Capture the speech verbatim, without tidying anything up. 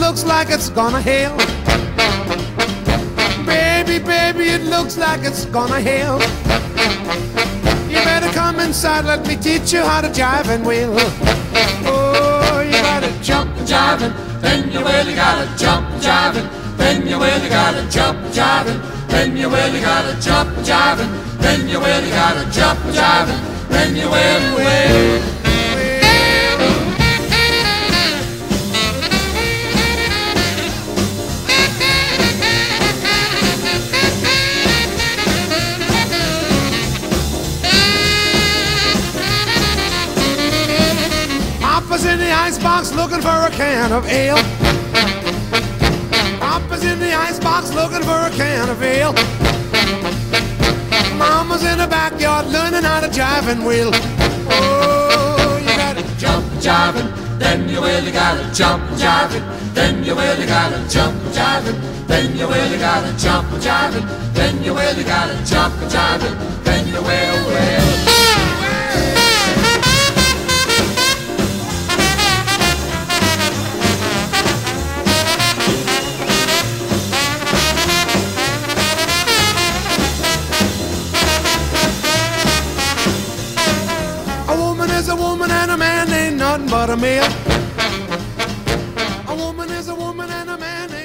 looks like it's gonna hail. Baby, baby, it looks like it's gonna hail. You better come inside, let me teach you how to jive and wheel. Oh, you gotta jump and jive and then you really gotta jump and jive and then you really gotta jump and jive and then you really gotta jump and jive and then you really gotta jump and jive and then you really will. Papa's in the icebox looking for a can of ale. Papa's in the icebox looking for a can of ale. Mama's in the backyard learning how to jive and wheel. Oh, you gotta jump and jive and then you really gotta jump and jive and then you really gotta jump and jive and then you really gotta jump and jive and then you really gotta jump and jive and then you will, will. A woman and a man ain't nothing but a male. A woman is a woman and a man